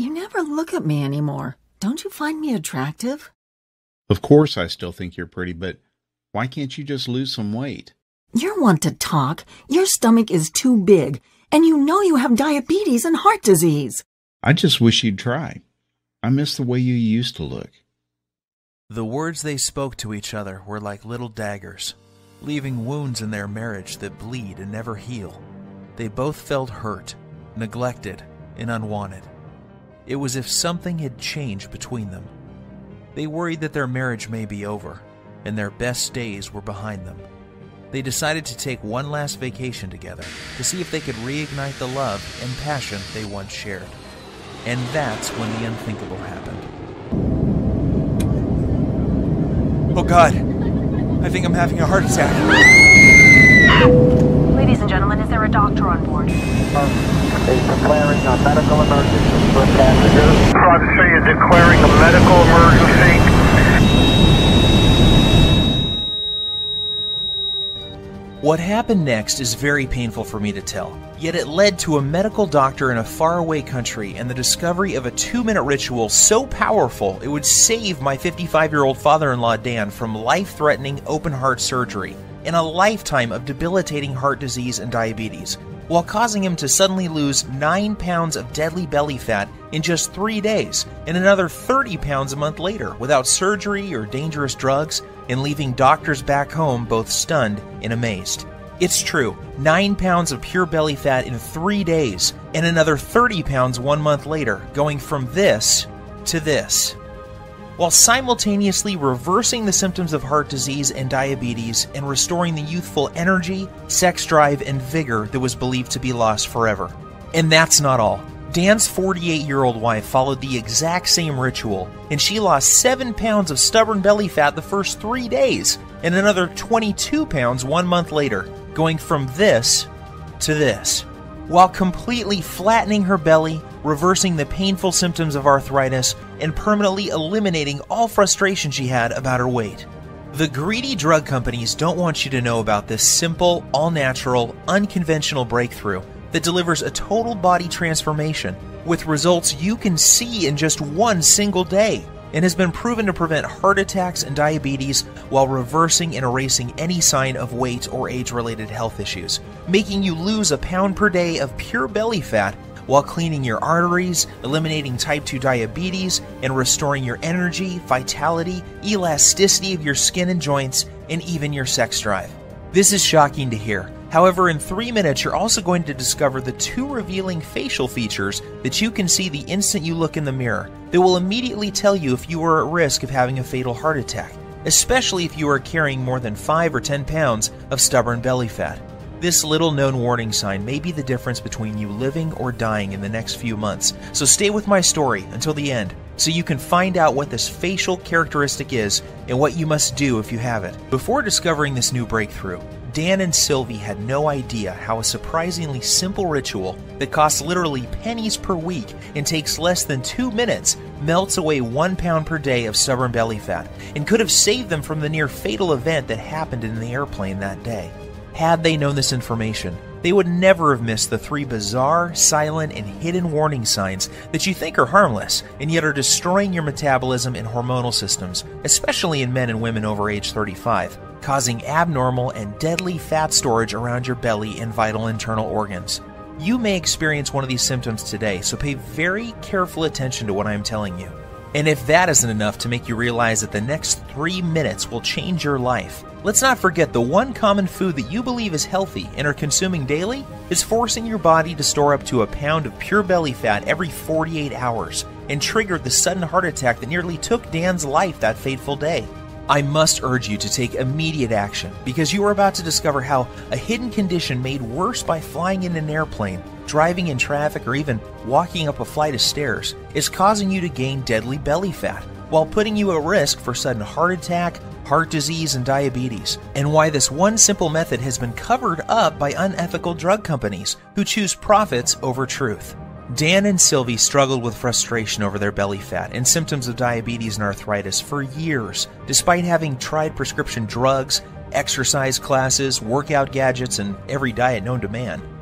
You never look at me anymore. Don't you find me attractive? Of course I still think you're pretty, but why can't you just lose some weight? You're one to talk. Your stomach is too big, and you know you have diabetes and heart disease. I just wish you'd try. I miss the way you used to look. The words they spoke to each other were like little daggers, leaving wounds in their marriage that bleed and never heal. They both felt hurt, neglected, and unwanted. It was as if something had changed between them. They worried that their marriage may be over, and their best days were behind them. They decided to take one last vacation together to see if they could reignite the love and passion they once shared. And that's when the unthinkable happened. Oh God, I think I'm having a heart attack. Ladies and gentlemen, is there a doctor on board? Is declaring a medical emergency for passengers. Roger 3 is declaring a medical emergency. What happened next is very painful for me to tell, yet it led to a medical doctor in a faraway country and the discovery of a 2-minute ritual so powerful it would save my 55-year-old father-in-law Dan from life-threatening open-heart surgery and a lifetime of debilitating heart disease and diabetes, while causing him to suddenly lose 9 pounds of deadly belly fat in just 3 days and another 30 pounds a month later without surgery or dangerous drugs, and leaving doctors back home both stunned and amazed. It's true, 9 pounds of pure belly fat in 3 days and another 30 pounds 1 month later, going from this to this, while simultaneously reversing the symptoms of heart disease and diabetes and restoring the youthful energy, sex drive, and vigor that was believed to be lost forever. And that's not all. Dan's 48-year-old wife followed the exact same ritual, and she lost 7 pounds of stubborn belly fat the first 3 days, and another 22 pounds 1 month later, going from this to this, while completely flattening her belly, reversing the painful symptoms of arthritis, and permanently eliminating all frustration she had about her weight. The greedy drug companies don't want you to know about this simple, all-natural, unconventional breakthrough that delivers a total body transformation with results you can see in just 1 single day, and has been proven to prevent heart attacks and diabetes while reversing and erasing any sign of weight or age-related health issues, making you lose a pound per day of pure belly fat while cleaning your arteries, eliminating type 2 diabetes, and restoring your energy, vitality, elasticity of your skin and joints, and even your sex drive. This is shocking to hear. However, in 3 minutes, you're also going to discover the 2 revealing facial features that you can see the instant you look in the mirror that will immediately tell you if you are at risk of having a fatal heart attack, especially if you are carrying more than 5 or 10 pounds of stubborn belly fat. This little-known warning sign may be the difference between you living or dying in the next few months, so stay with my story until the end so you can find out what this facial characteristic is and what you must do if you have it. Before discovering this new breakthrough, Dan and Sylvie had no idea how a surprisingly simple ritual that costs literally pennies per week and takes less than 2 minutes melts away 1 pound per day of stubborn belly fat and could have saved them from the near fatal event that happened in the airplane that day. Had they known this information, they would never have missed the 3 bizarre, silent, and hidden warning signs that you think are harmless and yet are destroying your metabolism and hormonal systems, especially in men and women over age 35. Causing abnormal and deadly fat storage around your belly and vital internal organs. You may experience one of these symptoms today, so pay very careful attention to what I am telling you. And if that isn't enough to make you realize that the next 3 minutes will change your life, let's not forget the one common food that you believe is healthy and are consuming daily is forcing your body to store up to a pound of pure belly fat every 48 hours and triggered the sudden heart attack that nearly took Dan's life that fateful day. I must urge you to take immediate action because you are about to discover how a hidden condition made worse by flying in an airplane, driving in traffic, or even walking up a flight of stairs is causing you to gain deadly belly fat while putting you at risk for sudden heart attack, heart disease, and diabetes, and why this one simple method has been covered up by unethical drug companies who choose profits over truth. Dan and Sylvie struggled with frustration over their belly fat and symptoms of diabetes and arthritis for years, despite having tried prescription drugs, exercise classes, workout gadgets, and every diet known to man.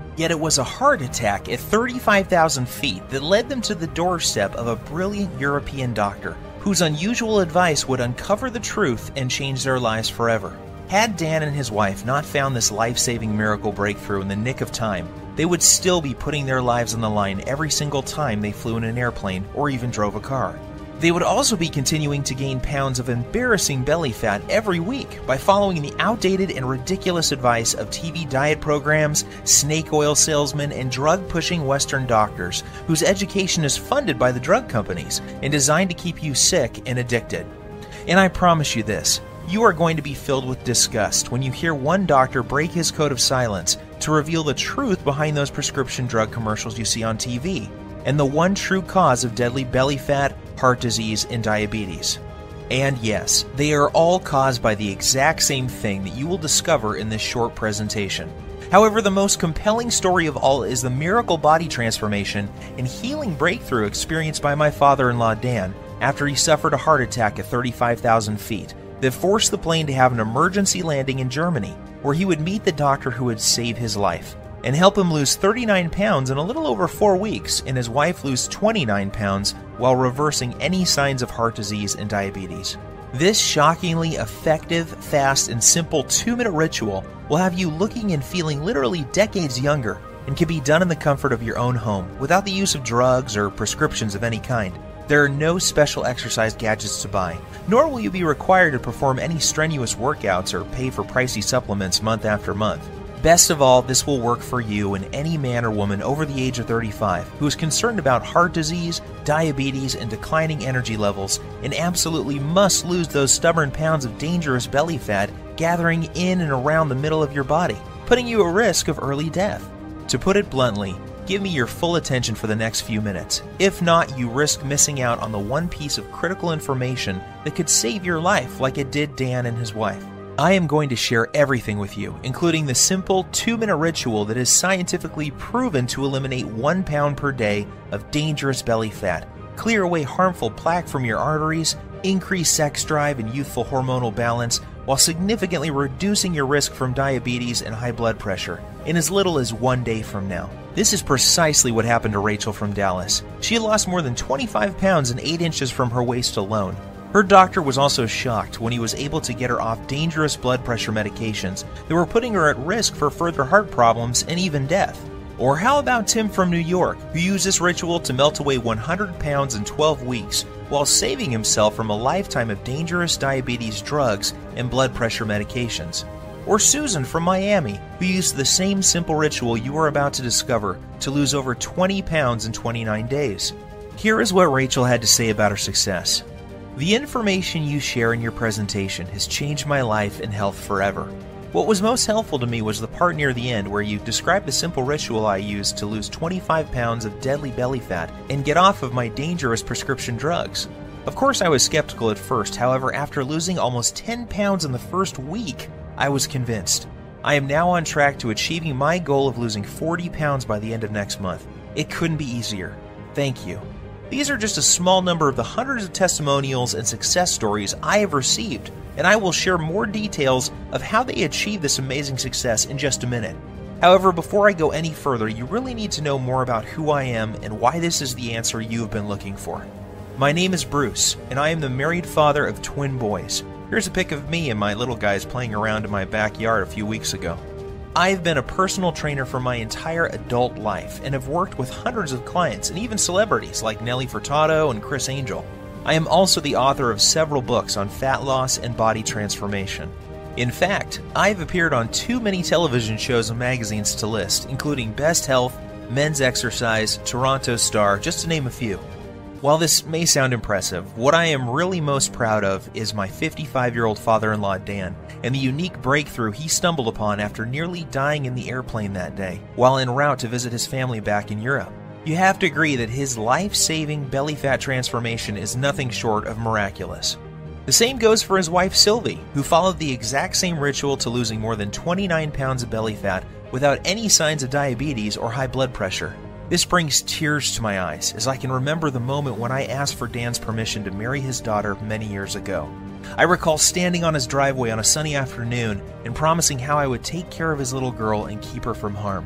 Yet it was a heart attack at 35,000 feet that led them to the doorstep of a brilliant European doctor whose unusual advice would uncover the truth and change their lives forever. Had Dan and his wife not found this life-saving miracle breakthrough in the nick of time, they would still be putting their lives on the line every single time they flew in an airplane or even drove a car. They would also be continuing to gain pounds of embarrassing belly fat every week by following the outdated and ridiculous advice of TV diet programs, snake oil salesmen, and drug-pushing Western doctors whose education is funded by the drug companies and designed to keep you sick and addicted. And I promise you this, you are going to be filled with disgust when you hear one doctor break his code of silence to reveal the truth behind those prescription drug commercials you see on TV, and the one true cause of deadly belly fat, heart disease, and diabetes. And yes, they are all caused by the exact same thing that you will discover in this short presentation. However, the most compelling story of all is the miracle body transformation and healing breakthrough experienced by my father-in-law Dan after he suffered a heart attack at 35,000 feet that forced the plane to have an emergency landing in Germany, where he would meet the doctor who would save his life and help him lose 39 pounds in a little over 4 weeks, and his wife lose 29 pounds while reversing any signs of heart disease and diabetes. This shockingly effective, fast, and simple 2-minute ritual will have you looking and feeling literally decades younger and can be done in the comfort of your own home without the use of drugs or prescriptions of any kind. There are no special exercise gadgets to buy, nor will you be required to perform any strenuous workouts or pay for pricey supplements month after month. Best of all, this will work for you and any man or woman over the age of 35 who is concerned about heart disease, diabetes, and declining energy levels and absolutely must lose those stubborn pounds of dangerous belly fat gathering in and around the middle of your body, putting you at risk of early death. To put it bluntly, give me your full attention for the next few minutes. If not, you risk missing out on the one piece of critical information that could save your life like it did Dan and his wife. I am going to share everything with you, including the simple 2-minute ritual that is scientifically proven to eliminate 1 pound per day of dangerous belly fat, clear away harmful plaque from your arteries, increase sex drive and youthful hormonal balance, while significantly reducing your risk from diabetes and high blood pressure in as little as 1 day from now. This is precisely what happened to Rachel from Dallas. She had lost more than 25 pounds and 8 inches from her waist alone. Her doctor was also shocked when he was able to get her off dangerous blood pressure medications that were putting her at risk for further heart problems and even death. Or how about Tim from New York, who used this ritual to melt away 100 pounds in 12 weeks while saving himself from a lifetime of dangerous diabetes drugs and blood pressure medications? Or Susan from Miami, who used the same simple ritual you are about to discover to lose over 20 pounds in 29 days. Here is what Rachel had to say about her success. The information you share in your presentation has changed my life and health forever. What was most helpful to me was the part near the end where you described a simple ritual I used to lose 25 pounds of deadly belly fat and get off of my dangerous prescription drugs. Of course, I was skeptical at first. However, after losing almost 10 pounds in the first week, I was convinced. I am now on track to achieving my goal of losing 40 pounds by the end of next month. It couldn't be easier. Thank you. These are just a small number of the hundreds of testimonials and success stories I have received, and I will share more details of how they achieved this amazing success in just a minute. However, before I go any further, you really need to know more about who I am and why this is the answer you have been looking for. My name is Bruce, and I am the married father of twin boys. Here's a pic of me and my little guys playing around in my backyard a few weeks ago. I've been a personal trainer for my entire adult life and have worked with hundreds of clients and even celebrities like Nelly Furtado and Chris Angel. I am also the author of several books on fat loss and body transformation. In fact, I've appeared on too many television shows and magazines to list, including Best Health, Men's Exercise, Toronto Star, just to name a few. While this may sound impressive, what I am really most proud of is my 55-year-old father-in-law Dan and the unique breakthrough he stumbled upon after nearly dying in the airplane that day while en route to visit his family back in Europe. You have to agree that his life-saving belly fat transformation is nothing short of miraculous. The same goes for his wife Sylvie, who followed the exact same ritual to losing more than 29 pounds of belly fat without any signs of diabetes or high blood pressure. This brings tears to my eyes as I can remember the moment when I asked for Dan's permission to marry his daughter many years ago. I recall standing on his driveway on a sunny afternoon and promising how I would take care of his little girl and keep her from harm.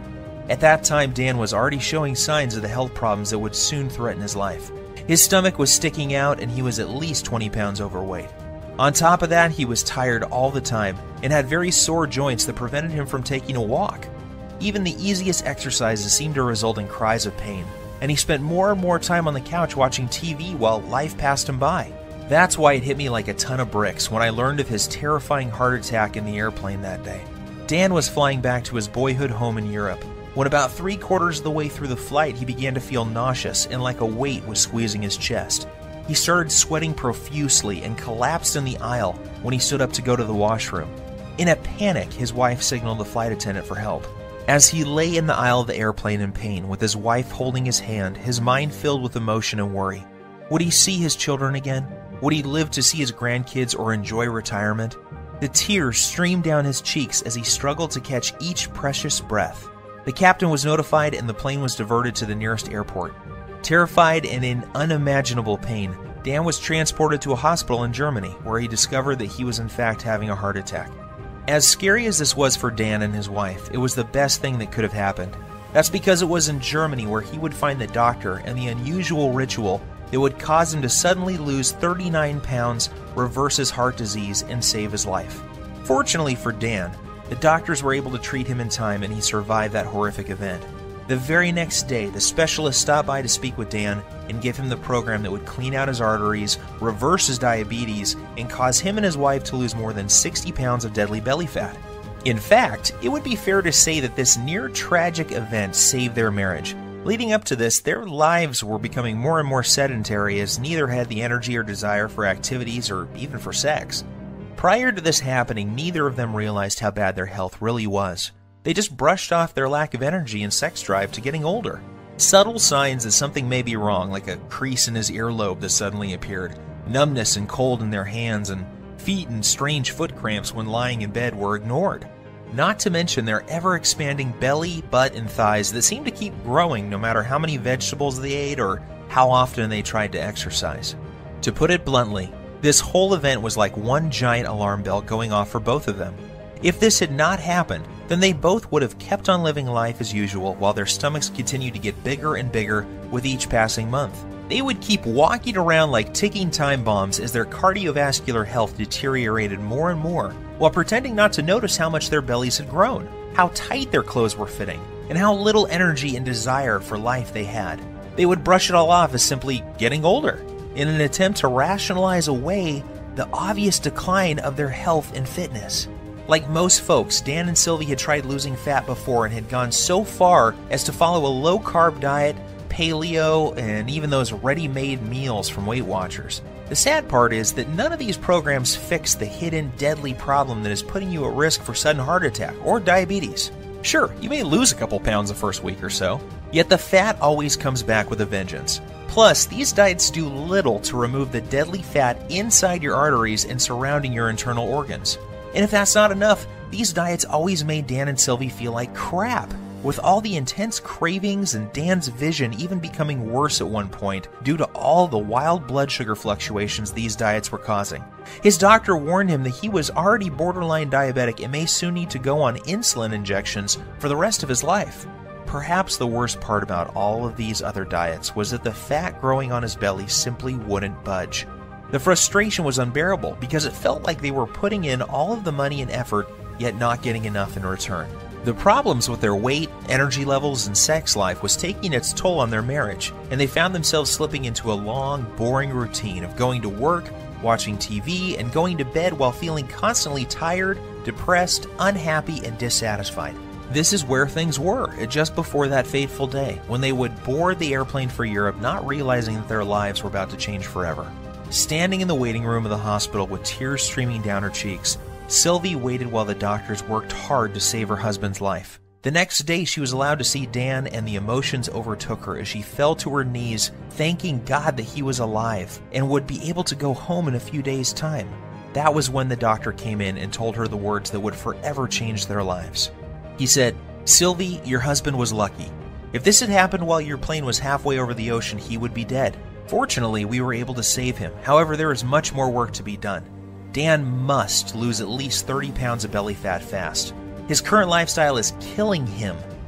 At that time, Dan was already showing signs of the health problems that would soon threaten his life. His stomach was sticking out and he was at least 20 pounds overweight. On top of that, he was tired all the time and had very sore joints that prevented him from taking a walk. Even the easiest exercises seemed to result in cries of pain, and he spent more and more time on the couch watching TV while life passed him by. That's why it hit me like a ton of bricks when I learned of his terrifying heart attack in the airplane that day. Dan was flying back to his boyhood home in Europe. When about 3/4 of the way through the flight, he began to feel nauseous and like a weight was squeezing his chest. He started sweating profusely and collapsed in the aisle when he stood up to go to the washroom. In a panic, his wife signaled the flight attendant for help. As he lay in the aisle of the airplane in pain with his wife holding his hand, his mind filled with emotion and worry. Would he see his children again? Would he live to see his grandkids or enjoy retirement? The tears streamed down his cheeks as he struggled to catch each precious breath. The captain was notified and the plane was diverted to the nearest airport. Terrified and in unimaginable pain, Dan was transported to a hospital in Germany where he discovered that he was in fact having a heart attack. As scary as this was for Dan and his wife, it was the best thing that could have happened. That's because it was in Germany where he would find the doctor and the unusual ritual that would cause him to suddenly lose 39 pounds, reverse his heart disease, and save his life. Fortunately for Dan, the doctors were able to treat him in time and he survived that horrific event. The very next day, the specialist stopped by to speak with Dan and give him the program that would clean out his arteries, reverse his diabetes, and cause him and his wife to lose more than 60 pounds of deadly belly fat. In fact, it would be fair to say that this near-tragic event saved their marriage. Leading up to this, their lives were becoming more and more sedentary as neither had the energy or desire for activities or even for sex. Prior to this happening, neither of them realized how bad their health really was. They just brushed off their lack of energy and sex drive to getting older. Subtle signs that something may be wrong, like a crease in his earlobe that suddenly appeared, numbness and cold in their hands, and feet and strange foot cramps when lying in bed were ignored. Not to mention their ever-expanding belly, butt, and thighs that seemed to keep growing no matter how many vegetables they ate or how often they tried to exercise. To put it bluntly, this whole event was like one giant alarm bell going off for both of them. If this had not happened, then they both would have kept on living life as usual while their stomachs continued to get bigger and bigger with each passing month. They would keep walking around like ticking time bombs as their cardiovascular health deteriorated more and more, while pretending not to notice how much their bellies had grown, how tight their clothes were fitting, and how little energy and desire for life they had. They would brush it all off as simply getting older, in an attempt to rationalize away the obvious decline of their health and fitness. Like most folks, Dan and Sylvie had tried losing fat before and had gone so far as to follow a low-carb diet, paleo, and even those ready-made meals from Weight Watchers. The sad part is that none of these programs fix the hidden deadly problem that is putting you at risk for sudden heart attack or diabetes. Sure, you may lose a couple pounds the first week or so, yet the fat always comes back with a vengeance. Plus, these diets do little to remove the deadly fat inside your arteries and surrounding your internal organs. And if that's not enough, these diets always made Dan and Sylvie feel like crap, with all the intense cravings and Dan's vision even becoming worse at one point due to all the wild blood sugar fluctuations these diets were causing. His doctor warned him that he was already borderline diabetic and may soon need to go on insulin injections for the rest of his life. Perhaps the worst part about all of these other diets was that the fat growing on his belly simply wouldn't budge. The frustration was unbearable because it felt like they were putting in all of the money and effort, yet not getting enough in return. The problems with their weight, energy levels, and sex life was taking its toll on their marriage, and they found themselves slipping into a long, boring routine of going to work, watching TV, and going to bed while feeling constantly tired, depressed, unhappy, and dissatisfied. This is where things were just before that fateful day, when they would board the airplane for Europe, not realizing that their lives were about to change forever. Standing in the waiting room of the hospital with tears streaming down her cheeks, Sylvie waited while the doctors worked hard to save her husband's life. The next day, she was allowed to see Dan, and the emotions overtook her as she fell to her knees, thanking God that he was alive and would be able to go home in a few days' time. That was when the doctor came in and told her the words that would forever change their lives. He said, "Sylvie, your husband was lucky. If this had happened while your plane was halfway over the ocean, he would be dead. Fortunately, we were able to save him. However, there is much more work to be done. Dan must lose at least 30 pounds of belly fat fast. His current lifestyle is killing him.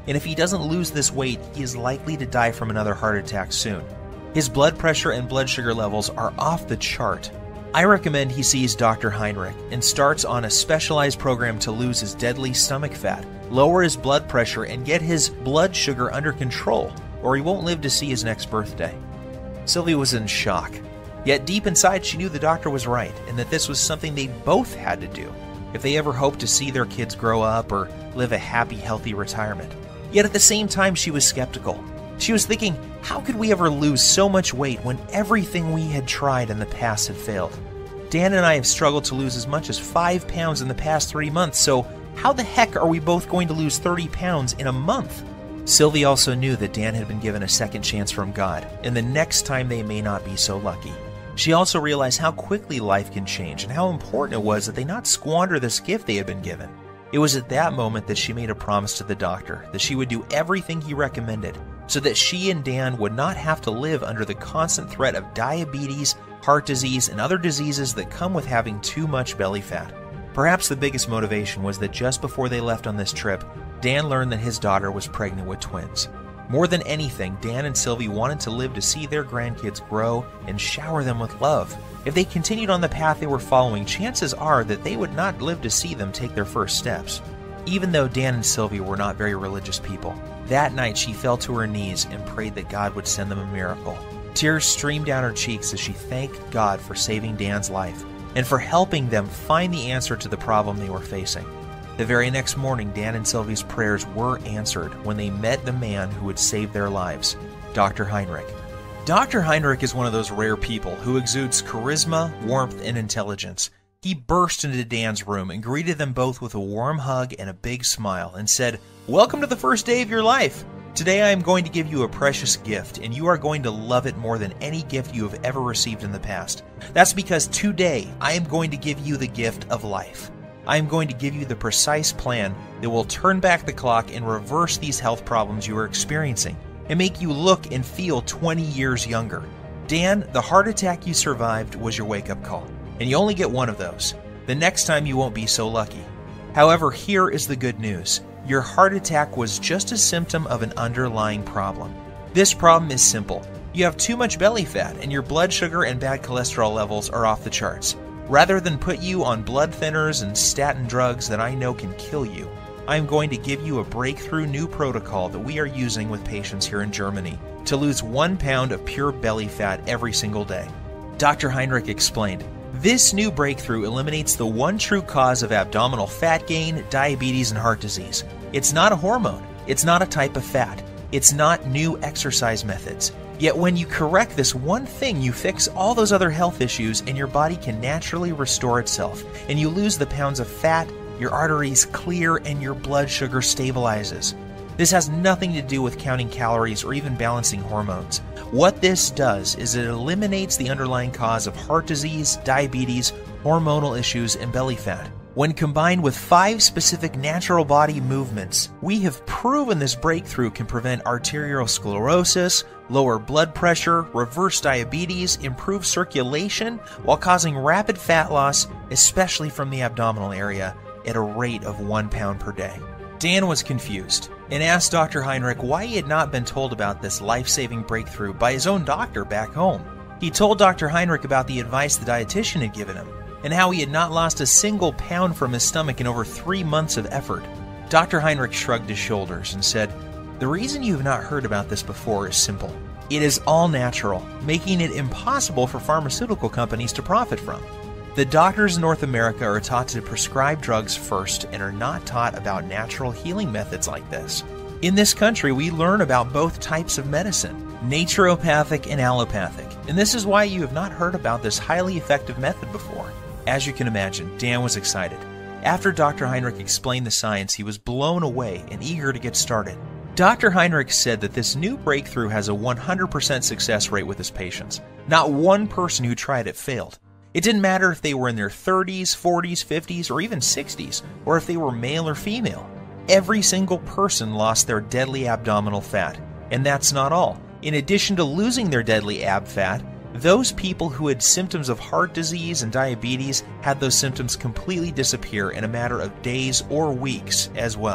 and if he doesn't lose this weight, he is likely to die from another heart attack soon. His blood pressure and blood sugar levels are off the chart. I recommend he sees Dr. Heinrich and starts on a specialized program to lose his deadly stomach fat, lower his blood pressure, and get his blood sugar under control, or he won't live to see his next birthday. Sylvie was in shock. Yet deep inside, she knew the doctor was right, and that this was something they both had to do if they ever hoped to see their kids grow up or live a happy, healthy retirement. Yet at the same time, she was skeptical. She was thinking, how could we ever lose so much weight when everything we had tried in the past had failed? Dan and I have struggled to lose as much as 5 pounds in the past 3 months, so how the heck are we both going to lose 30 pounds in a month? Sylvie also knew that Dan had been given a second chance from God, and the next time they may not be so lucky. She also realized how quickly life can change and how important it was that they not squander this gift they had been given. It was at that moment that she made a promise to the doctor that she would do everything he recommended so that she and Dan would not have to live under the constant threat of diabetes, heart disease, and other diseases that come with having too much belly fat. Perhaps the biggest motivation was that just before they left on this trip, Dan learned that his daughter was pregnant with twins. More than anything, Dan and Sylvie wanted to live to see their grandkids grow and shower them with love. If they continued on the path they were following, chances are that they would not live to see them take their first steps. Even though Dan and Sylvie were not very religious people, that night she fell to her knees and prayed that God would send them a miracle. Tears streamed down her cheeks as she thanked God for saving Dan's life and for helping them find the answer to the problem they were facing. The very next morning, Dan and Sylvie's prayers were answered when they met the man who would save their lives, Dr. Heinrich. Dr. Heinrich is one of those rare people who exudes charisma, warmth, and intelligence. He burst into Dan's room and greeted them both with a warm hug and a big smile and said, "Welcome to the first day of your life. Today I am going to give you a precious gift, and you are going to love it more than any gift you have ever received in the past. That's because today I am going to give you the gift of life. I am going to give you the precise plan that will turn back the clock and reverse these health problems you are experiencing and make you look and feel 20 years younger. Dan, the heart attack you survived was your wake-up call, and you only get one of those. The next time you won't be so lucky. However, here is the good news. Your heart attack was just a symptom of an underlying problem. This problem is simple. You have too much belly fat, and your blood sugar and bad cholesterol levels are off the charts. Rather than put you on blood thinners and statin drugs that I know can kill you, I am going to give you a breakthrough new protocol that we are using with patients here in Germany to lose 1 pound of pure belly fat every single day. Dr. Heinrich explained, this new breakthrough eliminates the one true cause of abdominal fat gain, diabetes, and heart disease. It's not a hormone. It's not a type of fat. It's not new exercise methods. Yet when you correct this one thing, you fix all those other health issues and your body can naturally restore itself, and you lose the pounds of fat, your arteries clear, and your blood sugar stabilizes. This has nothing to do with counting calories or even balancing hormones. What this does is it eliminates the underlying cause of heart disease, diabetes, hormonal issues, and belly fat. When combined with 5 specific natural body movements, we have proven this breakthrough can prevent arteriosclerosis, lower blood pressure, reverse diabetes, improve circulation, while causing rapid fat loss, especially from the abdominal area, at a rate of 1 pound per day. Dan was confused and asked Dr. Heinrich why he had not been told about this life-saving breakthrough by his own doctor back home. He told Dr. Heinrich about the advice the dietitian had given him, and how he had not lost a single pound from his stomach in over 3 months of effort. Dr. Heinrich shrugged his shoulders and said, "The reason you have not heard about this before is simple. It is all natural, making it impossible for pharmaceutical companies to profit from. The doctors in North America are taught to prescribe drugs first and are not taught about natural healing methods like this. In this country, we learn about both types of medicine, naturopathic and allopathic, and this is why you have not heard about this highly effective method before." As you can imagine, Dan was excited. After Dr. Heinrich explained the science, he was blown away and eager to get started. Dr. Heinrich said that this new breakthrough has a 100% success rate with his patients. Not one person who tried it failed. It didn't matter if they were in their 30s, 40s, 50s, or even 60s, or if they were male or female. Every single person lost their deadly abdominal fat. And that's not all. In addition to losing their deadly ab fat, those people who had symptoms of heart disease and diabetes had those symptoms completely disappear in a matter of days or weeks as well.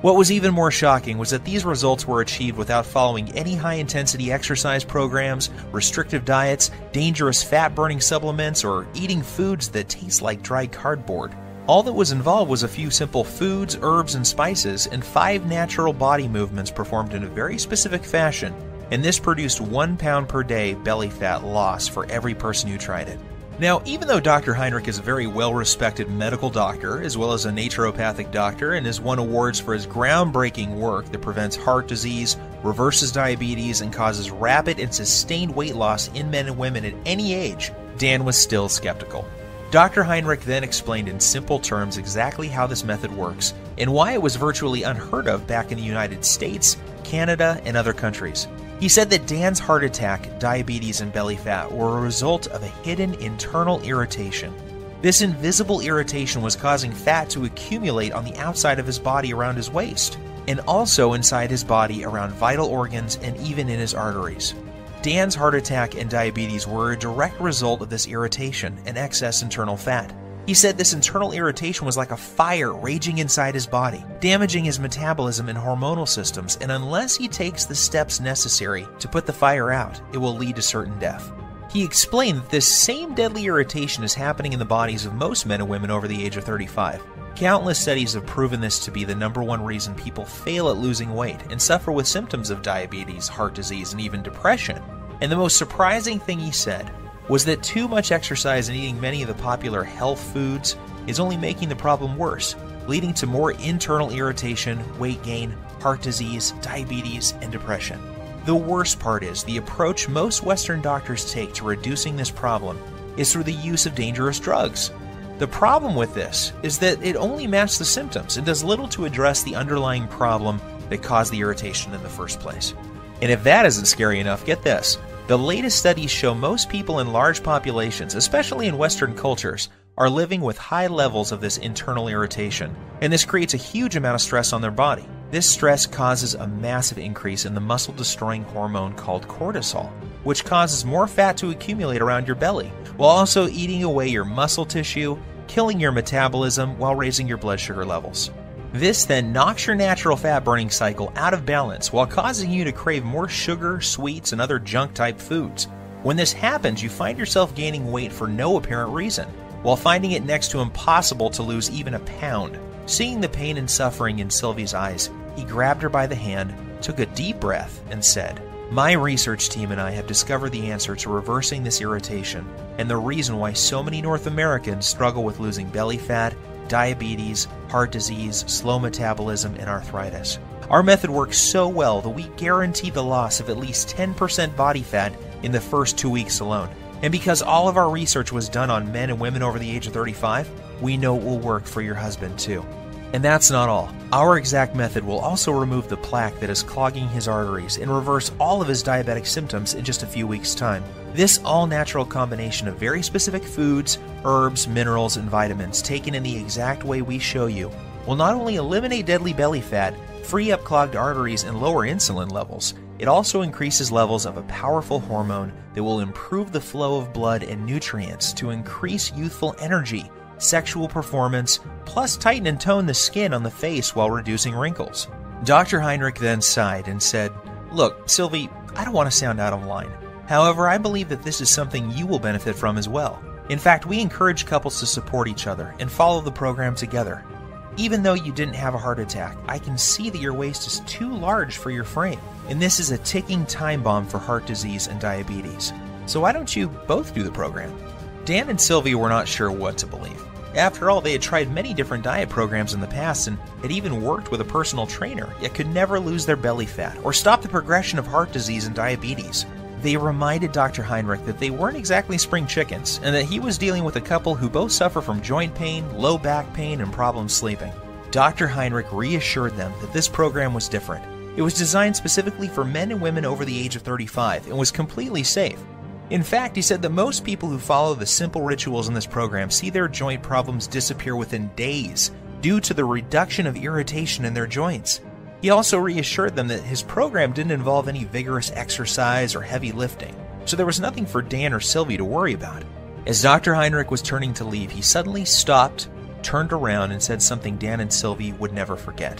What was even more shocking was that these results were achieved without following any high-intensity exercise programs, restrictive diets, dangerous fat-burning supplements, or eating foods that taste like dry cardboard. All that was involved was a few simple foods, herbs, and spices, and 5 natural body movements performed in a very specific fashion, and this produced 1 pound per day belly fat loss for every person who tried it. Now, even though Dr. Heinrich is a very well-respected medical doctor, as well as a naturopathic doctor, and has won awards for his groundbreaking work that prevents heart disease, reverses diabetes, and causes rapid and sustained weight loss in men and women at any age, Dan was still skeptical. Dr. Heinrich then explained in simple terms exactly how this method works and why it was virtually unheard of back in the United States, Canada, and other countries. He said that Dan's heart attack, diabetes, and belly fat were a result of a hidden internal irritation. This invisible irritation was causing fat to accumulate on the outside of his body around his waist, and also inside his body around vital organs and even in his arteries. Dan's heart attack and diabetes were a direct result of this irritation and excess internal fat. He said this internal irritation was like a fire raging inside his body, damaging his metabolism and hormonal systems, and unless he takes the steps necessary to put the fire out, it will lead to certain death. He explained that this same deadly irritation is happening in the bodies of most men and women over the age of 35. Countless studies have proven this to be the #1 reason people fail at losing weight and suffer with symptoms of diabetes, heart disease, and even depression. And the most surprising thing he said was that too much exercise and eating many of the popular health foods is only making the problem worse, leading to more internal irritation, weight gain, heart disease, diabetes, and depression. The worst part is the approach most Western doctors take to reducing this problem is through the use of dangerous drugs. The problem with this is that it only masks the symptoms and does little to address the underlying problem that caused the irritation in the first place. And if that isn't scary enough, get this. The latest studies show most people in large populations, especially in Western cultures, are living with high levels of this internal irritation, and this creates a huge amount of stress on their body. This stress causes a massive increase in the muscle-destroying hormone called cortisol, which causes more fat to accumulate around your belly, while also eating away your muscle tissue, killing your metabolism while raising your blood sugar levels. This then knocks your natural fat-burning cycle out of balance while causing you to crave more sugar, sweets, and other junk-type foods. When this happens, you find yourself gaining weight for no apparent reason, while finding it next to impossible to lose even a pound. Seeing the pain and suffering in Sylvie's eyes, he grabbed her by the hand, took a deep breath, and said, "My research team and I have discovered the answer to reversing this irritation, and the reason why so many North Americans struggle with losing belly fat, diabetes, heart disease, slow metabolism, and arthritis. Our method works so well that we guarantee the loss of at least 10% body fat in the first 2 weeks alone. And because all of our research was done on men and women over the age of 35, we know it will work for your husband too." And that's not all. Our exact method will also remove the plaque that is clogging his arteries and reverse all of his diabetic symptoms in just a few weeks' time. This all-natural combination of very specific foods, herbs, minerals, and vitamins taken in the exact way we show you will not only eliminate deadly belly fat, free up clogged arteries, and lower insulin levels, it also increases levels of a powerful hormone that will improve the flow of blood and nutrients to increase youthful energy, sexual performance, plus tighten and tone the skin on the face while reducing wrinkles. Dr. Heinrich then sighed and said, "Look, Sylvie, I don't want to sound out of line. However, I believe that this is something you will benefit from as well. In fact, we encourage couples to support each other and follow the program together. Even though you didn't have a heart attack, I can see that your waist is too large for your frame, and this is a ticking time bomb for heart disease and diabetes. So why don't you both do the program?" Dan and Sylvie were not sure what to believe. After all, they had tried many different diet programs in the past and had even worked with a personal trainer, yet could never lose their belly fat or stop the progression of heart disease and diabetes. They reminded Dr. Heinrich that they weren't exactly spring chickens and that he was dealing with a couple who both suffer from joint pain, low back pain, and problems sleeping. Dr. Heinrich reassured them that this program was different. It was designed specifically for men and women over the age of 35 and was completely safe. In fact, he said that most people who follow the simple rituals in this program see their joint problems disappear within days due to the reduction of irritation in their joints. He also reassured them that his program didn't involve any vigorous exercise or heavy lifting, so there was nothing for Dan or Sylvie to worry about. As Dr. Heinrich was turning to leave, he suddenly stopped, turned around, and said something Dan and Sylvie would never forget.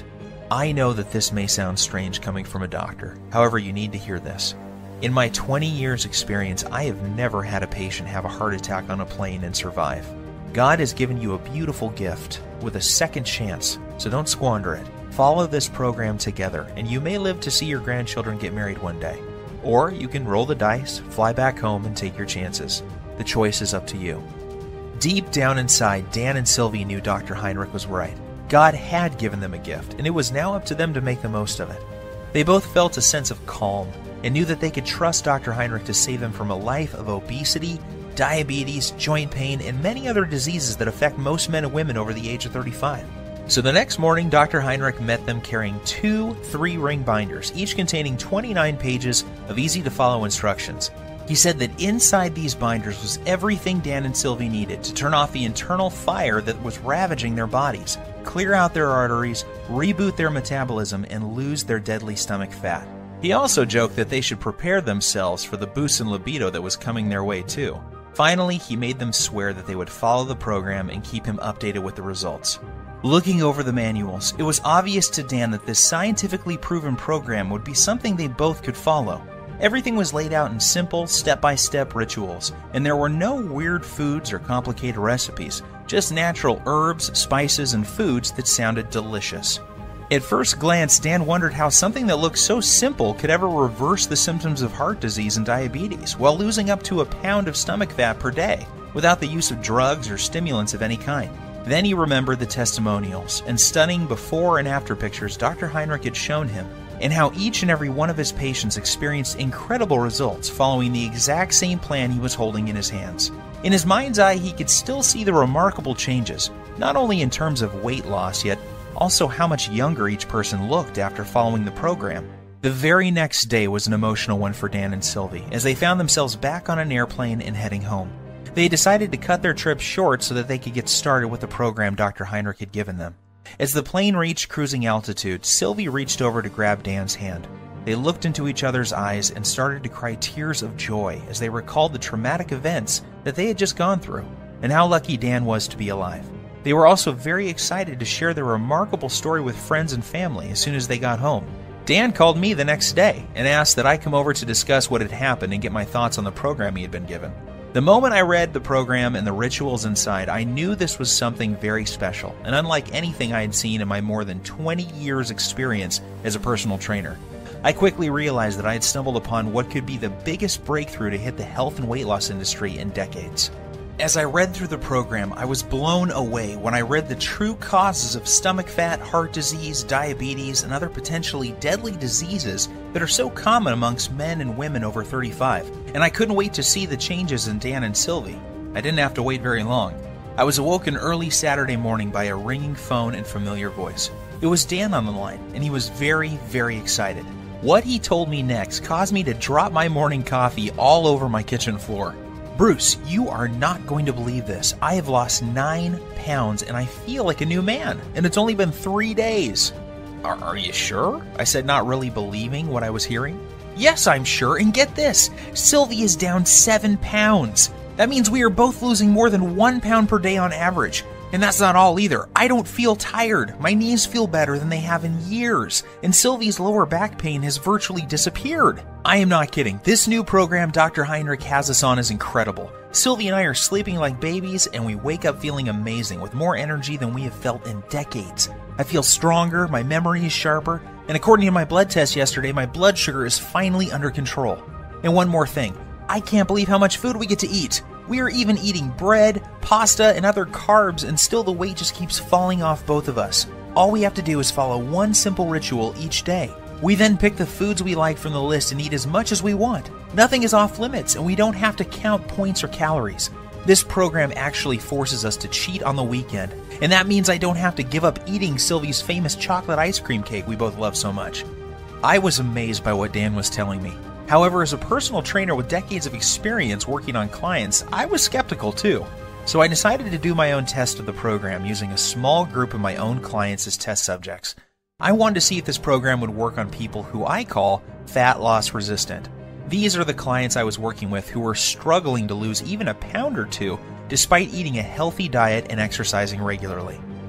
I know that this may sound strange coming from a doctor. However, you need to hear this. In my 20 years experience, I have never had a patient have a heart attack on a plane and survive. God has given you a beautiful gift with a second chance, so don't squander it. Follow this program together, and you may live to see your grandchildren get married one day. Or you can roll the dice, fly back home, and take your chances. The choice is up to you. Deep down inside, Dan and Sylvie knew Dr. Heinrich was right. God had given them a gift, and it was now up to them to make the most of it. They both felt a sense of calm and knew that they could trust Dr. Heinrich to save them from a life of obesity, diabetes, joint pain, and many other diseases that affect most men and women over the age of 35. So the next morning, Dr. Heinrich met them carrying 2 3-ring binders, each containing 29 pages of easy-to-follow instructions. He said that inside these binders was everything Dan and Sylvie needed to turn off the internal fire that was ravaging their bodies, clear out their arteries, reboot their metabolism, and lose their deadly stomach fat. He also joked that they should prepare themselves for the boost in libido that was coming their way too. Finally, he made them swear that they would follow the program and keep him updated with the results. Looking over the manuals, it was obvious to Dan that this scientifically proven program would be something they both could follow. Everything was laid out in simple, step-by-step rituals, and there were no weird foods or complicated recipes, just natural herbs, spices, and foods that sounded delicious. At first glance, Dan wondered how something that looked so simple could ever reverse the symptoms of heart disease and diabetes while losing up to a pound of stomach fat per day without the use of drugs or stimulants of any kind. Then he remembered the testimonials and stunning before and after pictures Dr. Heinrich had shown him, and how each and every one of his patients experienced incredible results following the exact same plan he was holding in his hands. In his mind's eye, he could still see the remarkable changes, not only in terms of weight loss, yet also how much younger each person looked after following the program. The very next day was an emotional one for Dan and Sylvie, as they found themselves back on an airplane and heading home. They decided to cut their trip short so that they could get started with the program Dr. Heinrich had given them. As the plane reached cruising altitude, Sylvie reached over to grab Dan's hand. They looked into each other's eyes and started to cry tears of joy as they recalled the traumatic events that they had just gone through, and how lucky Dan was to be alive. They were also very excited to share their remarkable story with friends and family as soon as they got home. Dan called me the next day and asked that I come over to discuss what had happened and get my thoughts on the program he had been given. The moment I read the program and the rituals inside, I knew this was something very special and unlike anything I had seen in my more than 20 years experience as a personal trainer. I quickly realized that I had stumbled upon what could be the biggest breakthrough to hit the health and weight loss industry in decades. As I read through the program, I was blown away when I read the true causes of stomach fat, heart disease, diabetes, and other potentially deadly diseases that are so common amongst men and women over 35, and I couldn't wait to see the changes in Dan and Sylvie. I didn't have to wait very long. I was awoken early Saturday morning by a ringing phone and familiar voice. It was Dan on the line, and he was very, very excited. What he told me next caused me to drop my morning coffee all over my kitchen floor. "Bruce, you are not going to believe this. I have lost 9 pounds and I feel like a new man, and it's only been 3 days. Are you sure? I said, not really believing what I was hearing. Yes, I'm sure, and get this. Sylvie is down 7 pounds. That means we are both losing more than 1 pound per day on average. And that's not all either. I don't feel tired. My knees feel better than they have in years, and Sylvie's lower back pain has virtually disappeared. I am not kidding. This new program Dr. Heinrich has us on is incredible. Sylvie and I are sleeping like babies, and we wake up feeling amazing with more energy than we have felt in decades. I feel stronger, my memory is sharper, and according to my blood test yesterday, my blood sugar is finally under control. And one more thing. I can't believe how much food we get to eat. We are even eating bread, pasta, and other carbs, and still the weight just keeps falling off both of us. All we have to do is follow one simple ritual each day. We then pick the foods we like from the list and eat as much as we want. Nothing is off limits, and we don't have to count points or calories. This program actually forces us to cheat on the weekend, and that means I don't have to give up eating Sylvie's famous chocolate ice cream cake we both love so much. I was amazed by what Dan was telling me. However, as a personal trainer with decades of experience working on clients, I was skeptical too. So I decided to do my own test of the program using a small group of my own clients as test subjects. I wanted to see if this program would work on people who I call fat loss resistant. These are the clients I was working with who were struggling to lose even a pound or two despite eating a healthy diet and exercising regularly.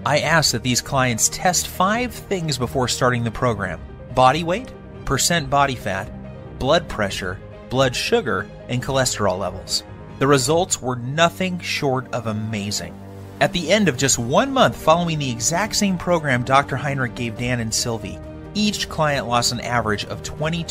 I asked that these clients test 5 things before starting the program: body weight, percent body fat, blood pressure, blood sugar, and cholesterol levels. The results were nothing short of amazing. At the end of just 1 month following the exact same program Dr. Heinrich gave Dan and Sylvie, each client lost an average of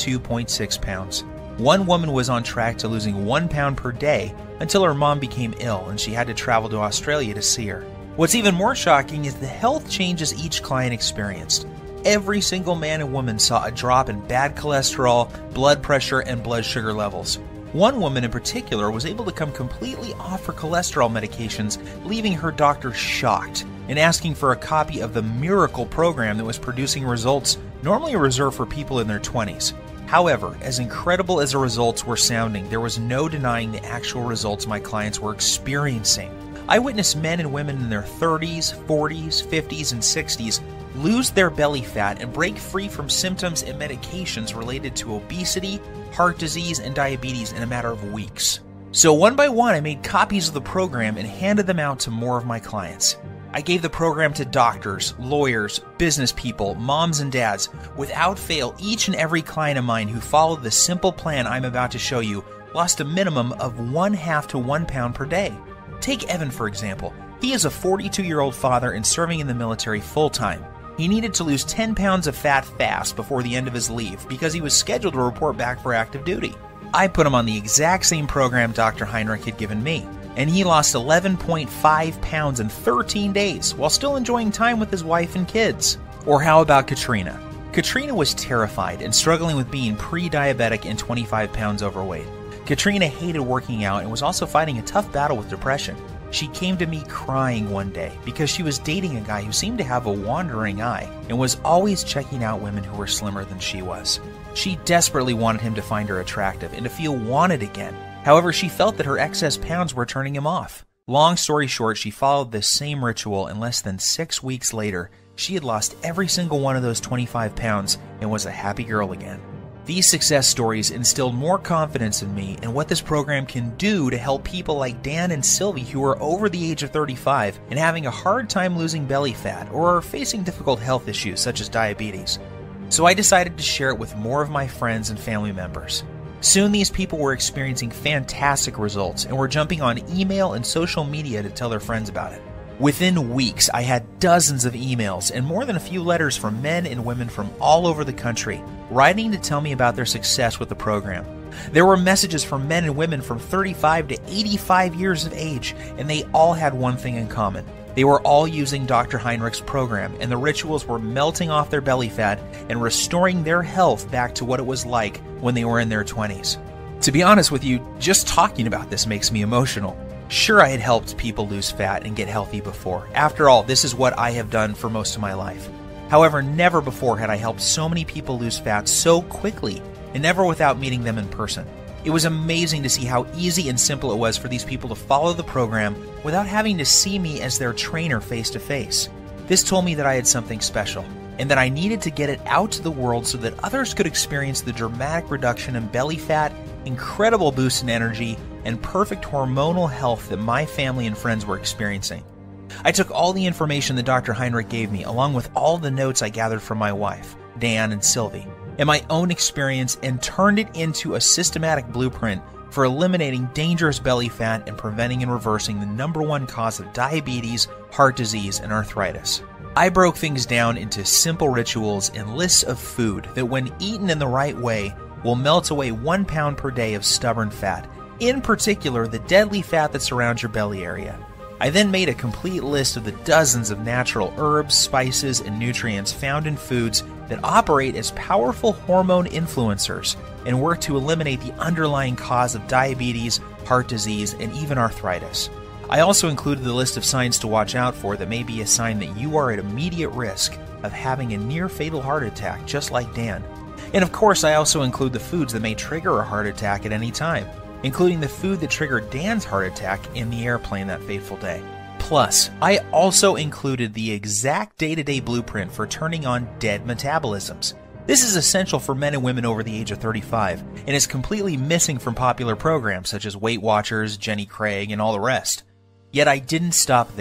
22.6 pounds. One woman was on track to losing 1 pound per day until her mom became ill and she had to travel to Australia to see her. What's even more shocking is the health changes each client experienced. Every single man and woman saw a drop in bad cholesterol, blood pressure, and blood sugar levels. One woman in particular was able to come completely off her cholesterol medications, leaving her doctor shocked and asking for a copy of the miracle program that was producing results normally reserved for people in their 20s. However, as incredible as the results were sounding, there was no denying the actual results my clients were experiencing. I witnessed men and women in their 30s, 40s, 50s, and 60s lose their belly fat and break free from symptoms and medications related to obesity, heart disease, and diabetes in a matter of weeks. So one by one, I made copies of the program and handed them out to more of my clients. I gave the program to doctors, lawyers, business people, moms and dads. Without fail, each and every client of mine who followed the simple plan I'm about to show you lost a minimum of 1/2 to 1 pound per day. Take Evan, for example. He is a 42-year-old father and serving in the military full-time. He needed to lose 10 pounds of fat fast before the end of his leave because he was scheduled to report back for active duty. I put him on the exact same program Dr. Heinrich had given me, and he lost 11.5 pounds in 13 days while still enjoying time with his wife and kids. Or how about Katrina? Katrina was terrified and struggling with being pre-diabetic and 25 pounds overweight. Katrina hated working out and was also fighting a tough battle with depression. She came to me crying one day because she was dating a guy who seemed to have a wandering eye and was always checking out women who were slimmer than she was. She desperately wanted him to find her attractive and to feel wanted again. However, she felt that her excess pounds were turning him off. Long story short, she followed this same ritual, and less than 6 weeks later, she had lost every single one of those 25 pounds and was a happy girl again. These success stories instilled more confidence in me and what this program can do to help people like Dan and Sylvie who are over the age of 35 and having a hard time losing belly fat or are facing difficult health issues such as diabetes. So I decided to share it with more of my friends and family members. Soon these people were experiencing fantastic results and were jumping on email and social media to tell their friends about it. Within weeks, I had dozens of emails and more than a few letters from men and women from all over the country, writing to tell me about their success with the program. There were messages from men and women from 35 to 85 years of age, and they all had one thing in common. They were all using Dr. Heinrich's program, and the rituals were melting off their belly fat and restoring their health back to what it was like when they were in their 20s. To be honest with you, just talking about this makes me emotional. Sure, I had helped people lose fat and get healthy before. After all, this is what I have done for most of my life. However, never before had I helped so many people lose fat so quickly, and never without meeting them in person. It was amazing to see how easy and simple it was for these people to follow the program without having to see me as their trainer face to face. This told me that I had something special, and that I needed to get it out to the world so that others could experience the dramatic reduction in belly fat, incredible boost in energy, and perfect hormonal health that my family and friends were experiencing. I took all the information that Dr. Heinrich gave me, along with all the notes I gathered from my wife, Dan and Sylvie, and my own experience, and turned it into a systematic blueprint for eliminating dangerous belly fat and preventing and reversing the #1 cause of diabetes, heart disease, and arthritis. I broke things down into simple rituals and lists of food that, when eaten in the right way, will melt away 1 pound per day of stubborn fat, in particular the deadly fat that surrounds your belly area. I then made a complete list of the dozens of natural herbs, spices, and nutrients found in foods that operate as powerful hormone influencers and work to eliminate the underlying cause of diabetes, heart disease, and even arthritis. I also included the list of signs to watch out for that may be a sign that you are at immediate risk of having a near-fatal heart attack, just like Dan. And of course, I also include the foods that may trigger a heart attack at any time, including the food that triggered Dan's heart attack in the airplane that fateful day. Plus, I also included the exact day-to-day blueprint for turning on dead metabolisms. This is essential for men and women over the age of 35, and is completely missing from popular programs such as Weight Watchers, Jenny Craig, and all the rest. Yet I didn't stop there.